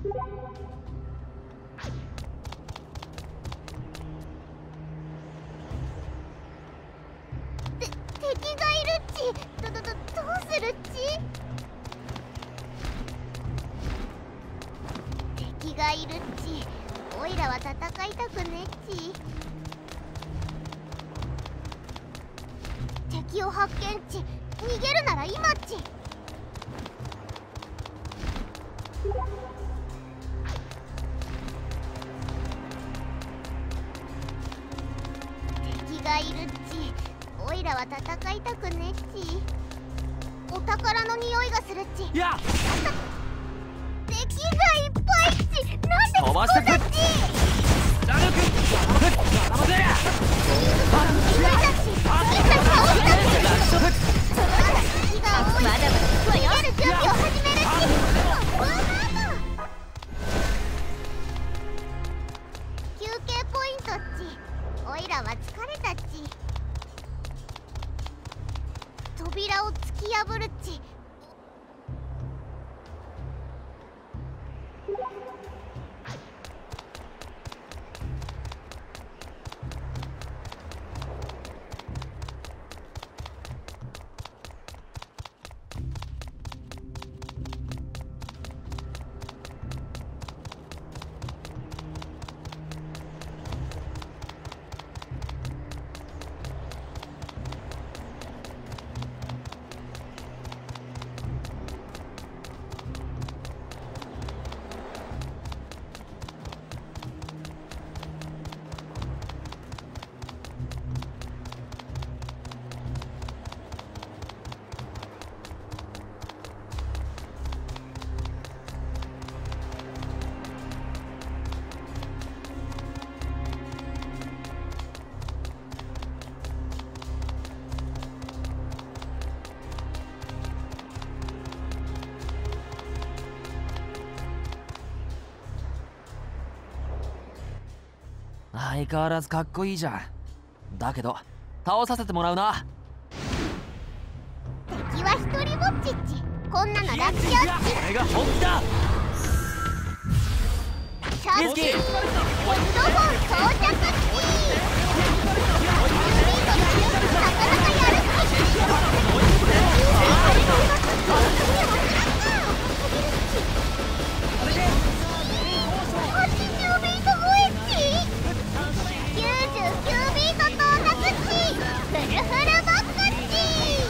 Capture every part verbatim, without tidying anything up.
敵がいるっち。どどどどうするっち。敵がいるっち。おいらは戦いたくねっち。敵を発見っち。逃げるなら今っち。敵がいるっち。おいらは戦いたくねっち。お宝の匂いがするっち。 やっ敵がいっぱいっち。なんで飛ばしてくっち。ラルク頼むぜ。 みんなたちみんな倒したっち。 落色敵が多い。 まだまだ行くわよ。 逃げる準備を始めるっち。休憩ポイントっち。おいらは疲れたっち。扉を突き破るっち。 相変わらずかっこいいじゃん。だけど倒させてもらうな。 敵は一人ぼっちっち。こんなの楽勝っち。 これが本気だ。 シャープミスキーヘッドホン到着っち。なかなかやるっち。はちじゅうビート超えっち。きゅうじゅうきゅうビート到達っち。フルフルバックっち。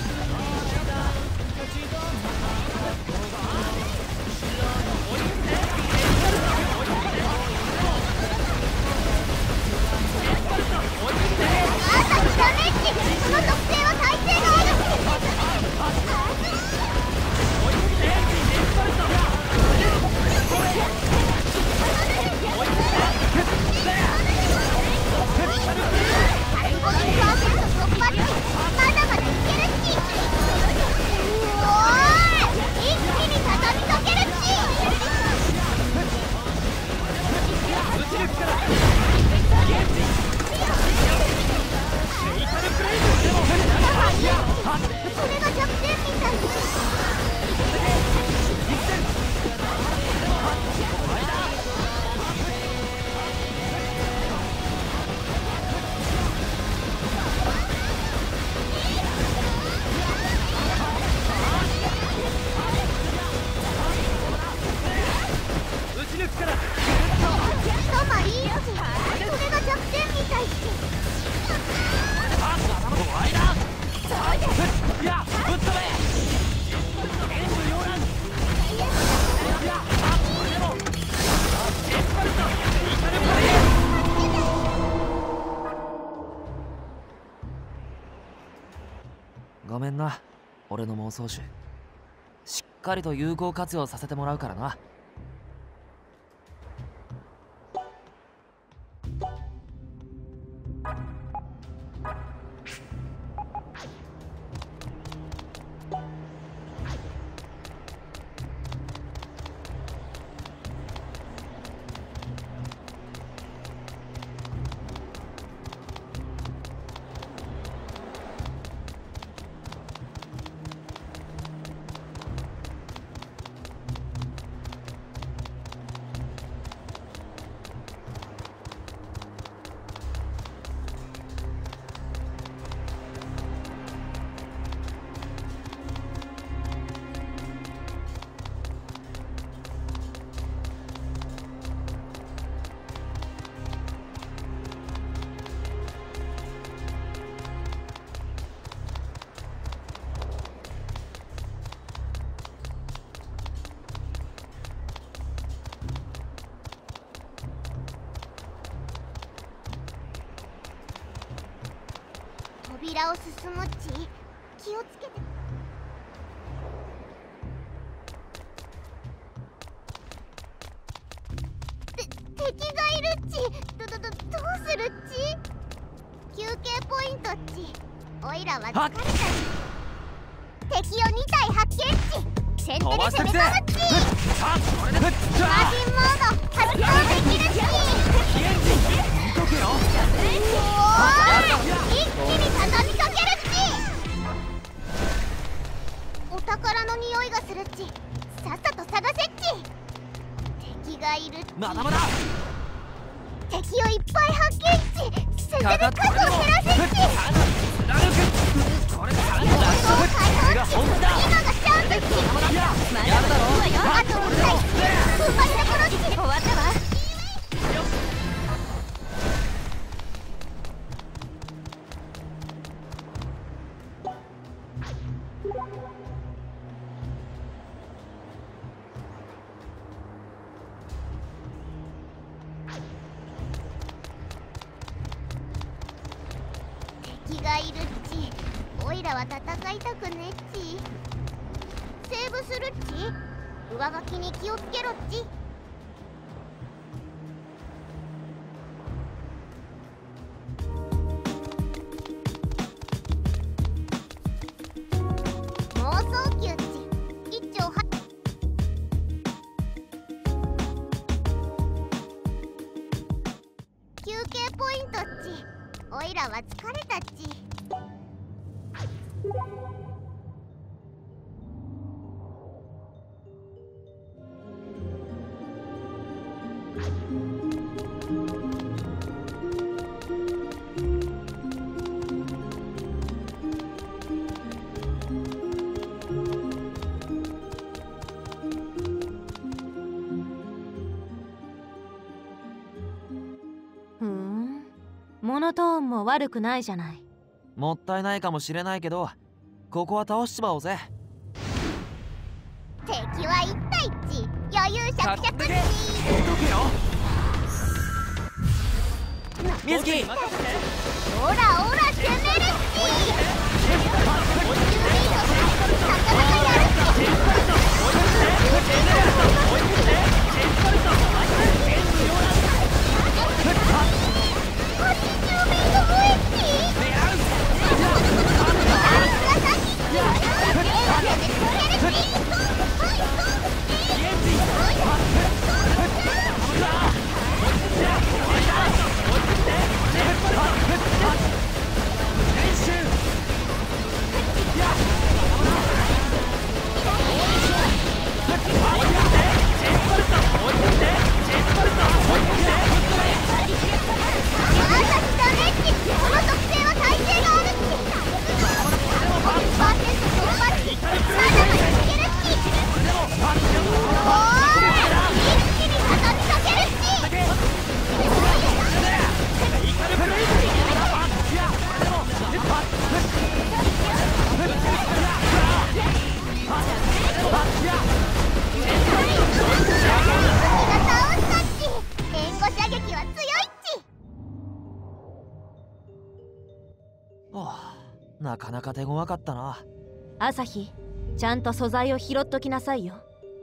あーたちダメっち。その特性は耐性があるっち。ひゃくごじゅっパーセント突破っち。まだまだいけるっち。うおーい、一気に畳みかけるっち。それが弱点みたい。トマいいっち。それが弱点みたいっち。 やぶっ飛べ。ごめんな、俺の妄想種。しっかりと有効活用させてもらうからな。 扉を進むっち。気をつけて。敵がいるっち。どどどどうするっち。休憩ポイントっち。おいらは疲れたし。敵をにたい発見っち。先手で攻め込むっち。マジンモード発動できるっち。 見とけよ。 おーい、一気に畳みかけるっち。お宝の匂いがするっち。さっさと探せっち。敵がいるっち。 まだまだ。 敵をいっぱい発見っち。先手で数を減らせっち。 これが本だ。 今がチャンスっち。まだまだあともう一回踏ん張りどころっち。終わったわ。敵がいるっち。おいらは戦いたくねっち。セーブするっち。上書きに気をつけろっち。妄想球っち。一丁は休憩ポイントっち。おいらは疲れたっち。 ふん、モノトーンも悪くないじゃない。 もったいないかもしれないけど、ここは倒しちまおうぜ。 敵はいったいっち。余裕しゃくしゃくっち。 ミズキ。 オラオラ攻めるっち。ユーミーのなかなかやるっち。はちじゅうメイト超えっち。あいつが先っち。エーでつけるっち。 なかなか手強かったな。 朝日、ちゃんと素材を拾っときなさいよ。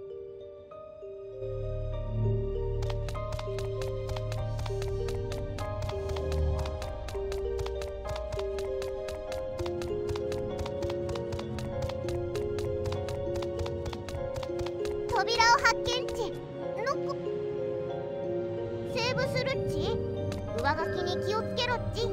扉を発見っち。ノック。セーブするっち。上書きに気をつけろっち。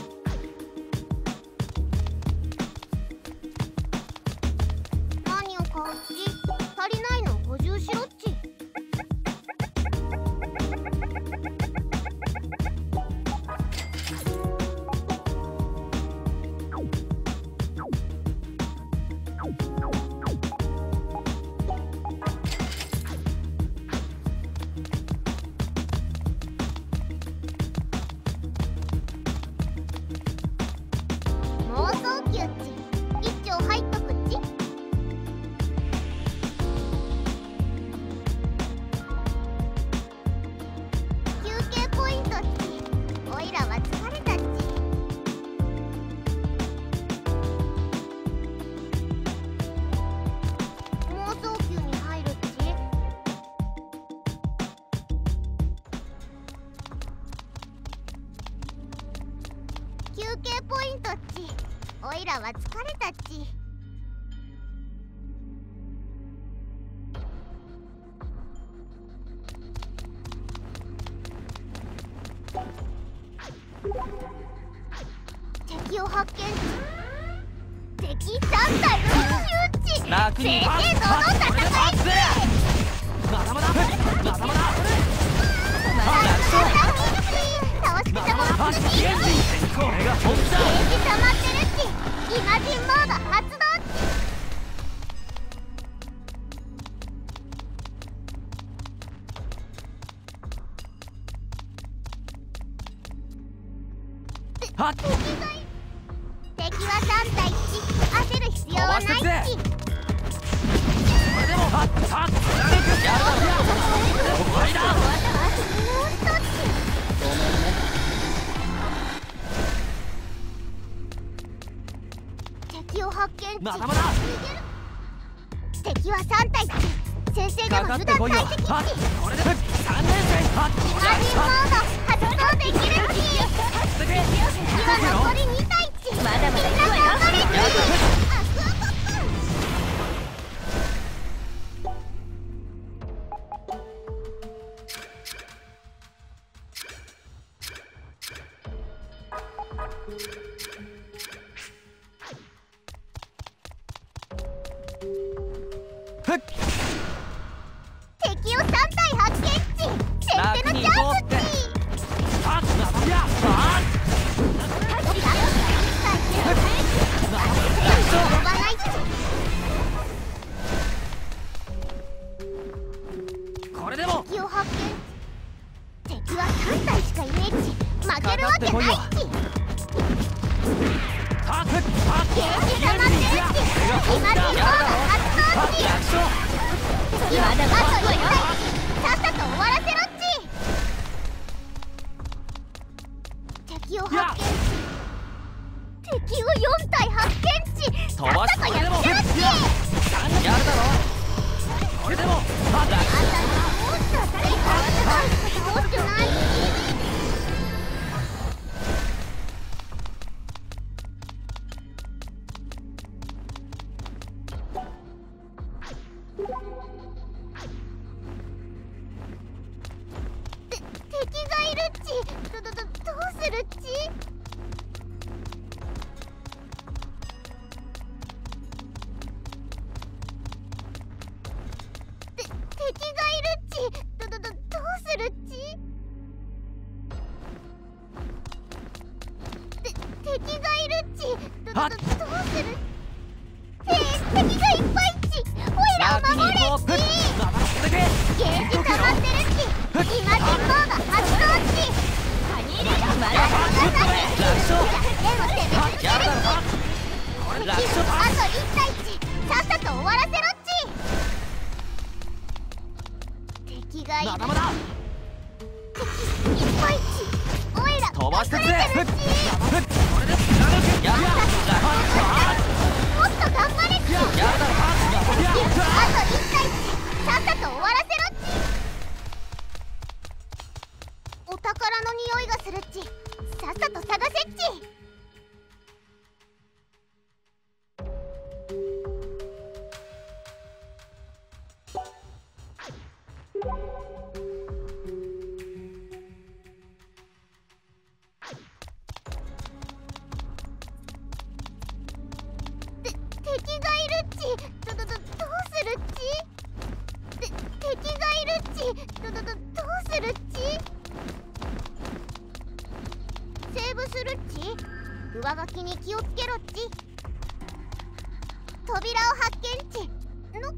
何をおいらは疲れたっち。敵を発見。敵さん体の誘致。 楽に正々堂々戦え。 まだまだまだまだまだ倒し方もこれが本気だ。 ゲージ溜まってるっち。イマジンモード発動っち。 はっ敵がい敵はさん対いち。焦る必要はないっち。 これでもはっはっやるだろ。終わりだ。 もう一つ。敵を発見っち。 まだまだ逃げる。敵はさん対いち。先生でかもかってこいよ。 油断大敵っち。 はっこれでさんねん生はっイマジンモード発動できるっち。敵は残りに対いち。 まだまだみんな頑張れっち。 やるアクアポップ。 ふっ敵をさん体発見っち。先手のチャンスっち。 はっいやはっ飛ばないっち。 これでも敵を発見。敵はさん体しかいねえっち。負けるわけないっち。 はっはっゲージ溜まってるっち。イマジンモード発動っち。 楽勝敵はあといち体。さっさと終わらせろっち。敵を発見っち。敵をよん体発見っち。 飛ばしさっさとやっこれでもちゃうっち。 やるだろ。これでもはっあんたどうしたってどうしてないっち。て敵がいるっち。どどどどうするっち。て敵がいるっち。どどどどうするっち。て敵がいるっち。どどどどうする。て敵がいっぱいっち。おいらを楽に守れ行こう。 っち。 まだだけゲージ溜まってるっち。イマジンモード発動っち。カニ入れがまだ楽勝でも攻め続けやるだろ。 るっち。 これあ楽勝といち対いち。さっさと終わらせろっち。敵がいる。 まだまだ敵いっぱいっち。おいら飛ばしてくれ。 隠れてるっち。 ふっこれで貫く。やるやもっと頑張れっち。 やるだろ。 あといち対いち。さっさと終わらせろっち。お宝の匂いがするっち。さっさと探せっち。て敵がいるっち。どどどどうするっち。て敵がいるっち。どどどどうするっち。セーブするっち。上書きに気をつけろっち。扉を発見っち。の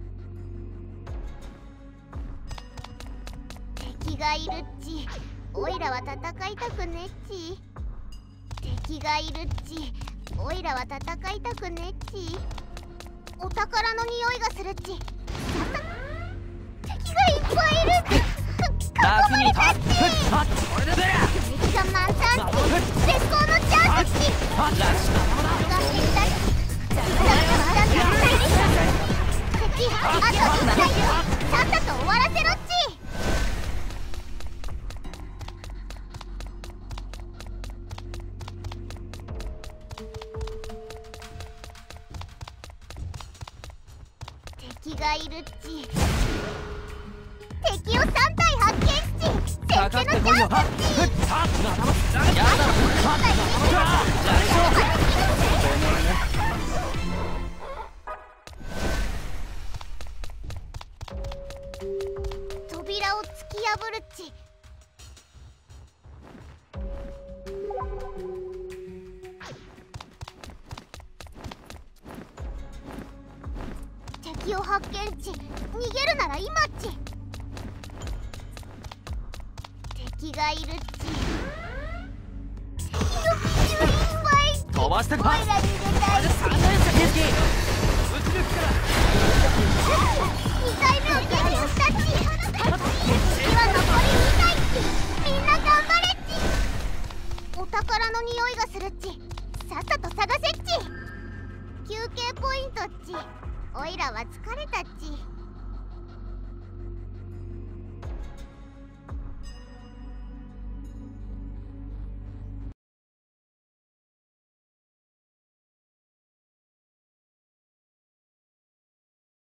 敵がいるっち。おいらは戦いたくねっち。敵がいるっち。おいらは戦いたくねっち。お宝の匂いがするっち。敵がいっぱいいるっち。 楽に囲まれたっち。 はっこれで敵が満タンっち。絶好のチャンスっち。 はっ楽勝が死んだっち。敵あといち対いち。さっさと終わらせろっち。 がいるっち。敵をさんたい発見っち。先手のチャンスっち。やだ。扉を突き破るっち。敵を発見っち。逃げるなら今っち。敵がいるっち。よっしゅりんばい。 飛ばしてこい。 オイラ逃げたいっち。にかいめを撃破したっち。次は残りにかいっち。みんな頑張れっち。お宝の匂いがするっち。さっさと探せっち。休憩ポイントっち。オイラは疲れたっち。